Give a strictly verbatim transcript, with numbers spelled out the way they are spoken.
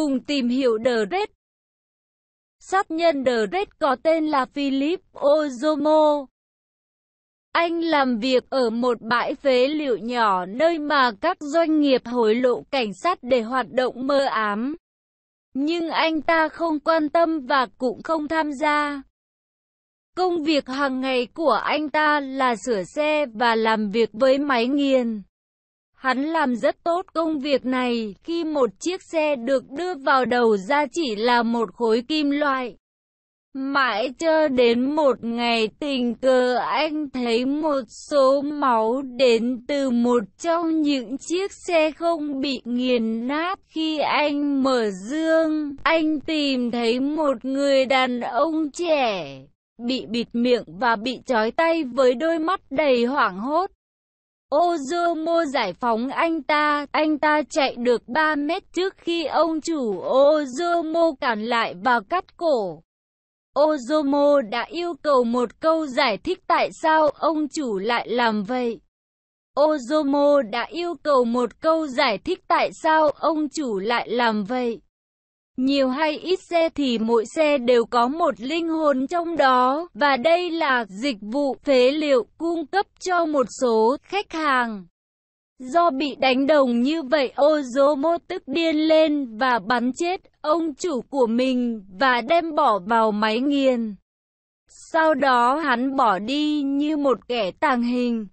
cùng tìm hiểu The Red. Sát nhân The Red có tên là Philip Ozomo. Anh làm việc ở một bãi phế liệu nhỏ nơi mà các doanh nghiệp hối lộ cảnh sát để hoạt động mờ ám. Nhưng anh ta không quan tâm và cũng không tham gia. Công việc hàng ngày của anh ta là sửa xe và làm việc với máy nghiền. Hắn làm rất tốt công việc này khi một chiếc xe được đưa vào đầu ra chỉ là một khối kim loại. Mãi cho đến một ngày tình cờ anh thấy một số máu đến từ một trong những chiếc xe không bị nghiền nát. Khi anh mở dương, anh tìm thấy một người đàn ông trẻ, bị bịt miệng và bị trói tay với đôi mắt đầy hoảng hốt. Ozomo giải phóng anh ta, anh ta chạy được ba mét trước khi ông chủ Ozomo cản lại và cắt cổ. Ozomo đã yêu cầu một câu giải thích tại sao ông chủ lại làm vậy. Ozomo đã yêu cầu một câu giải thích tại sao ông chủ lại làm vậy. Nhiều hay ít xe thì mỗi xe đều có một linh hồn trong đó, và đây là dịch vụ phế liệu cung cấp cho một số khách hàng. Do bị đánh đồng như vậy, Ozomo tức điên lên và bắn chết ông chủ của mình và đem bỏ vào máy nghiền. Sau đó hắn bỏ đi như một kẻ tàng hình.